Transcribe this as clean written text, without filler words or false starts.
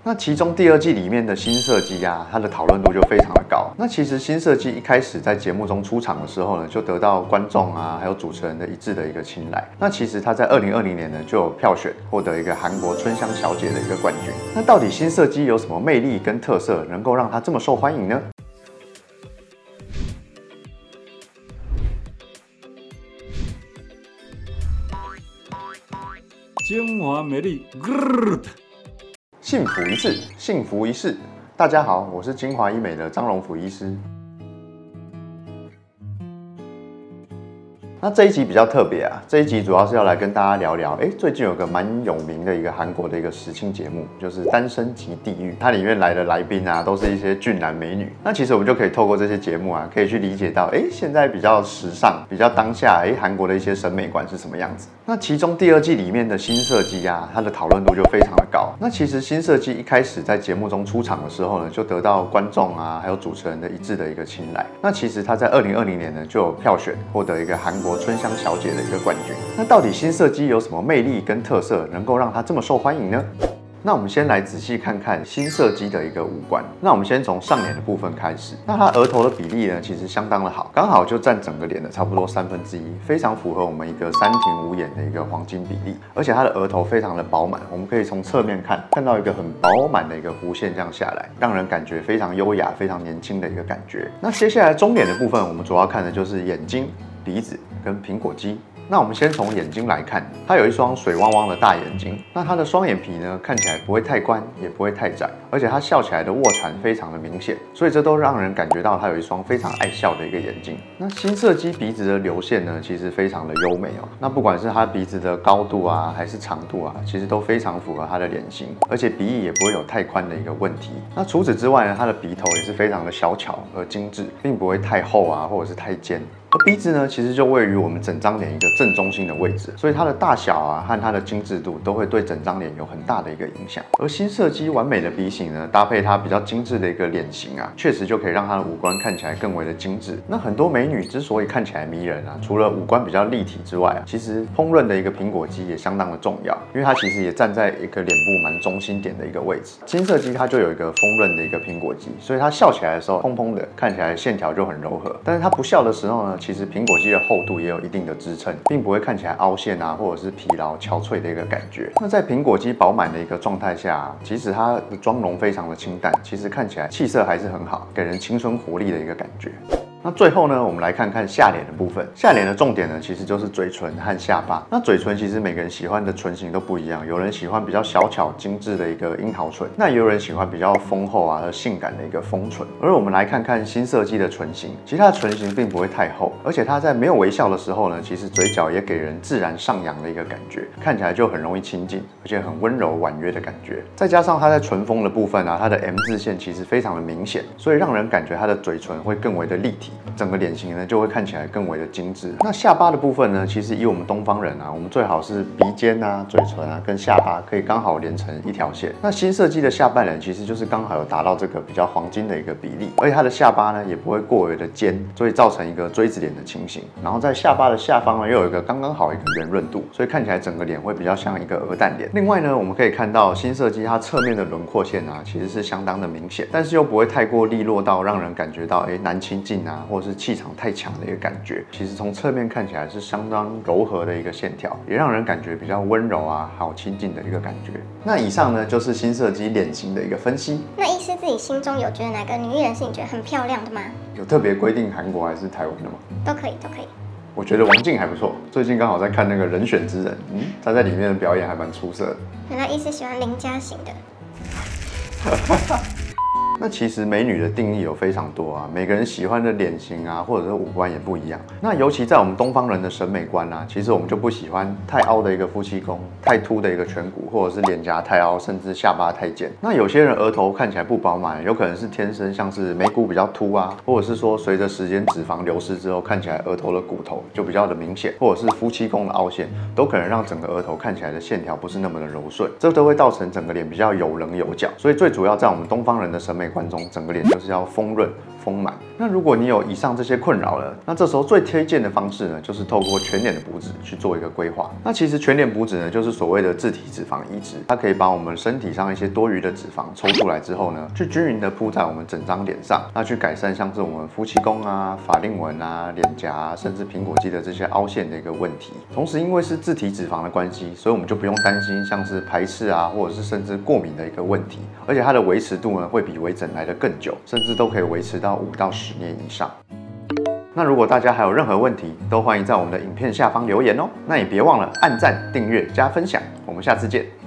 那其中第二季里面的新社鸡啊，它的讨论度就非常的高。那其实新社鸡一开始在节目中出场的时候呢，就得到观众啊还有主持人的一致的一个青睐。那其实他在2020年呢就有票选获得一个韩国春香小姐的一个冠军。那到底新社鸡有什么魅力跟特色，能够让它这么受欢迎呢？ 精华美丽， 幸福一世，幸福一世。大家好，我是精华医美的张荣甫医师。那这一集比较特别啊，这一集主要是要来跟大家聊聊，最近有个蛮有名的一个韩国的一个实境节目，就是《单身即地狱》，它里面来的来宾啊，都是一些俊男美女。那其实我们就可以透过这些节目啊，可以去理解到，现在比较时尚、比较当下，韩国的一些审美观是什么样子。那其中第二季里面的新社鸡啊，它的讨论度就非常的高。那其实新社鸡一开始在节目中出场的时候呢，就得到观众啊还有主持人的一致的一个青睐。那其实他在2020年呢就有票选获得一个韩国春香小姐的一个冠军。那到底新社鸡有什么魅力跟特色，能够让它这么受欢迎呢？那我们先来仔细看看新社鸡的一个五官。那我们先从上脸的部分开始。那它额头的比例呢，其实相当的好，刚好就占整个脸的差不多1/3，非常符合我们一个3庭5眼的一个黄金比例。而且它的额头非常的饱满，我们可以从侧面看到一个很饱满的一个弧线这样下来，让人感觉非常优雅、非常年轻的一个感觉。那接下来中脸的部分，我们主要看的就是眼睛、鼻子跟苹果肌。那我们先从眼睛来看，它有一双水汪汪的大眼睛。那它的双眼皮呢，看起来不会太宽，也不会太窄，而且它笑起来的卧蚕非常的明显，所以这都让人感觉到它有一双非常爱笑的一个眼睛。那新社鸡鼻子的流线呢，其实非常的优美哦。那不管是它鼻子的高度啊，还是长度啊，其实都非常符合它的脸型，而且鼻翼也不会有太宽的一个问题。那除此之外呢，它的鼻头也是非常的小巧而精致，并不会太厚啊，或者是太尖。而鼻子呢，其实就位于我们整张脸一个正中心的位置，所以它的大小啊和它的精致度都会对整张脸有很大的一个影响。而新社鸡完美的鼻型呢，搭配它比较精致的一个脸型啊，确实就可以让它的五官看起来更为的精致。那很多美女之所以看起来迷人啊，除了五官比较立体之外啊，其实丰润的一个苹果肌也相当的重要，因为它其实也站在一个脸部蛮中心点的一个位置。新社鸡它就有一个丰润的一个苹果肌，所以它笑起来的时候蓬蓬的，看起来线条就很柔和。但是它不笑的时候呢，其实苹果肌的厚度也有一定的支撑，并不会看起来凹陷啊，或者是疲劳憔悴的一个感觉。那在苹果肌饱满的一个状态下，即使它的妆容非常的清淡，其实看起来气色还是很好，给人青春活力的一个感觉。那最后呢，我们来看看下脸的部分。下脸的重点呢，其实就是嘴唇和下巴。那嘴唇其实每个人喜欢的唇型都不一样，有人喜欢比较小巧精致的一个樱桃唇，那也有人喜欢比较丰厚啊和性感的一个丰唇。而我们来看看新社鸡的唇型，其实它的唇型并不会太厚，而且它在没有微笑的时候呢，其实嘴角也给人自然上扬的一个感觉，看起来就很容易亲近，而且很温柔婉约的感觉。再加上它在唇峰的部分啊，它的 M 字线其实非常的明显，所以让人感觉它的嘴唇会更为的立体。整个脸型呢就会看起来更为的精致。那下巴的部分呢，其实以我们东方人啊，我们最好是鼻尖啊、嘴唇啊跟下巴可以刚好连成一条线。那新社鸡的下半脸其实就是刚好有达到这个比较黄金的一个比例，而且它的下巴呢也不会过于的尖，所以造成一个锥子脸的情形。然后在下巴的下方呢又有一个刚刚好一个圆润度，所以看起来整个脸会比较像一个鹅蛋脸。另外呢，我们可以看到新社鸡它侧面的轮廓线啊，其实是相当的明显，但是又不会太过利落到让人感觉到难亲近啊，或者是气场太强的一个感觉。其实从侧面看起来是相当柔和的一个线条，也让人感觉比较温柔啊，好亲近的一个感觉。那以上呢就是新社鸡脸型的一个分析。 那医师自己心中有觉得哪个女艺人是你觉得很漂亮的吗？ 有特别规定韩国还是台湾的吗？ 都可以，都可以。 我觉得王静还不错，最近刚好在看那个人选之人，她在里面的表演还蛮出色的。 原来医师喜欢邻家型的。 那其实美女的定义有非常多啊，每个人喜欢的脸型啊，或者是五官也不一样。那尤其在我们东方人的审美观啊，其实我们就不喜欢太凹的一个夫妻宫，太凸的一个颧骨，或者是脸颊太凹，甚至下巴太尖。那有些人额头看起来不饱满，有可能是天生像是眉骨比较凸啊，或者是说随着时间脂肪流失之后，看起来额头的骨头就比较的明显，或者是夫妻宫的凹陷，都可能让整个额头看起来的线条不是那么的柔顺，这都会造成整个脸比较有棱有角。所以最主要在我们东方人的审美观中，整个脸就是要丰润、 丰满。那如果你有以上这些困扰了，那这时候最推荐的方式呢，就是透过全脸的补脂去做一个规划。那其实全脸补脂呢，就是所谓的自体脂肪移植，它可以把我们身体上一些多余的脂肪抽出来之后呢，去均匀的铺在我们整张脸上，那去改善像是我们夫妻宫啊、法令纹啊、脸颊啊，甚至苹果肌的这些凹陷的一个问题。同时，因为是自体脂肪的关系，所以我们就不用担心像是排斥啊，或者是甚至过敏的一个问题。而且它的维持度呢，会比微整来得更久，甚至都可以维持到5到10年以上。那如果大家还有任何问题，都欢迎在我们的影片下方留言哦。那也别忘了按赞、订阅、加分享，我们下次见。